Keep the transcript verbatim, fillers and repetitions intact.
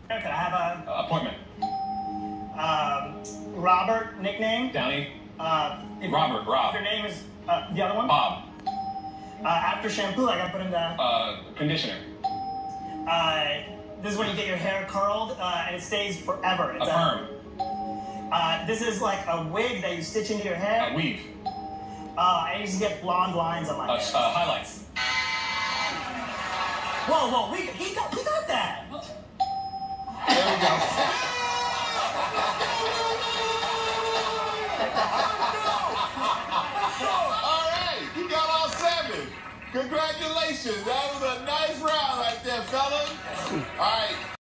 Could I have a Uh, appointment. um, Robert nickname? Downey. Uh, if Robert, Rob. If your name is uh, the other one? Bob. Uh, after shampoo, I gotta put in the. Uh, conditioner. Uh, this is when you get your hair curled uh, and it stays forever. It's A perm. Uh, this is like a wig that you stitch into your hair. A weave. Uh, I used to get blonde lines on my Uh, hair. uh, highlights. Whoa, whoa, we, he got, he got that. There we go. All right, you got all seven. Congratulations. That was a nice round right there, fellas. All right.